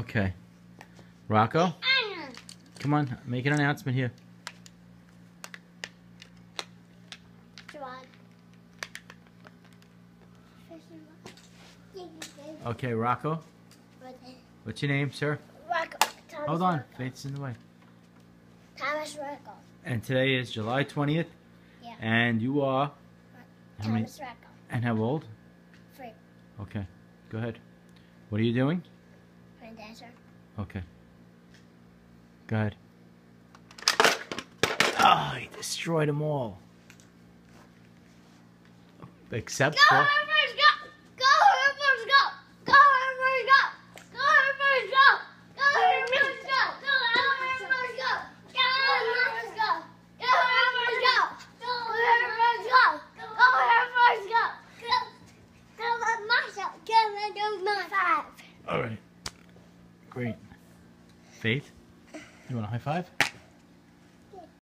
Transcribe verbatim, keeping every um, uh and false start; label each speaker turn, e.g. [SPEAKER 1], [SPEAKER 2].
[SPEAKER 1] Okay. Rocco? Come on, make an announcement here. Okay, Rocco. What's your name, sir?
[SPEAKER 2] Rocco. Thomas
[SPEAKER 1] Hold on,
[SPEAKER 2] Rocco.
[SPEAKER 1] Faith's in the way.
[SPEAKER 2] Thomas Rocco.
[SPEAKER 1] And today is July twentieth.
[SPEAKER 2] Yeah.
[SPEAKER 1] And you are? How many?
[SPEAKER 2] Thomas Rocco.
[SPEAKER 1] And how old?
[SPEAKER 2] Three.
[SPEAKER 1] Okay, go ahead. What are you doing?
[SPEAKER 2] My dancer.
[SPEAKER 1] Okay. Go ahead. Oh, he destroyed them all. Except
[SPEAKER 2] Go
[SPEAKER 1] for...
[SPEAKER 2] Herbers, go! Go Herbers, go! Go Herbers, go! Go Herbers, go! Go Herbers, go! Go Herbers, go! Go Herbers, go! Go Herbers, go! Go Herbers, go! Go Herbers, go! Go let myself. Go let do my five.
[SPEAKER 1] All right. Great. Faith, you want a high five?